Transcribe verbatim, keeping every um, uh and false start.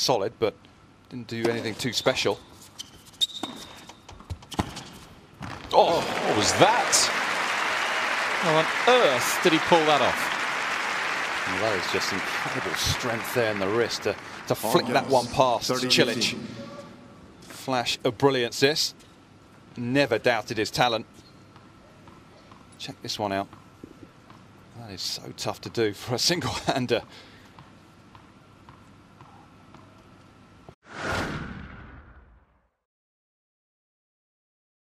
solid, but didn't do anything too special. Oh, what was that? How on earth did he pull that off? Well, that is just incredible strength there in the wrist to, to flick oh, yes. that one past Cilic. Flash of brilliance this. Never doubted his talent. Check this one out. That is so tough to do for a single-hander.